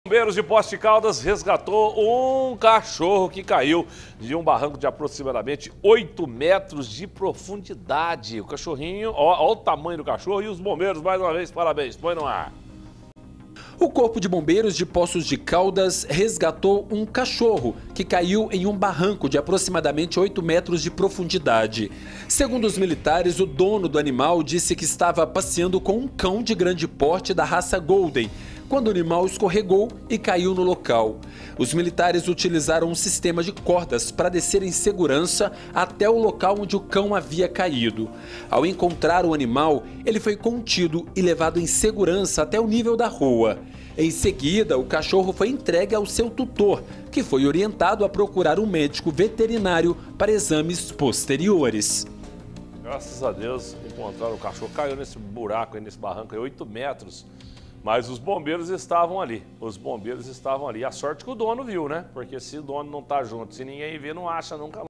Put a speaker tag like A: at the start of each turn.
A: Bombeiros de Poços de Caldas resgatou um cachorro que caiu de um barranco de aproximadamente 8 metros de profundidade. O cachorrinho, ó o tamanho do cachorro, e os bombeiros, mais uma vez, parabéns. Põe no ar.
B: O Corpo de Bombeiros de Poços de Caldas resgatou um cachorro que caiu em um barranco de aproximadamente 8 metros de profundidade. Segundo os militares, o dono do animal disse que estava passeando com um cão de grande porte da raça Golden, quando o animal escorregou e caiu no local. Os militares utilizaram um sistema de cordas para descer em segurança até o local onde o cão havia caído. Ao encontrar o animal, ele foi contido e levado em segurança até o nível da rua. Em seguida, o cachorro foi entregue ao seu tutor, que foi orientado a procurar um médico veterinário para exames posteriores.
A: Graças a Deus encontraram o cachorro. Caiu nesse buraco aí, nesse barranco aí, 8 metros. Mas os bombeiros estavam ali. Os bombeiros estavam ali. A sorte que o dono viu, né? Porque se o dono não tá junto, se ninguém vê, não acha nunca mais.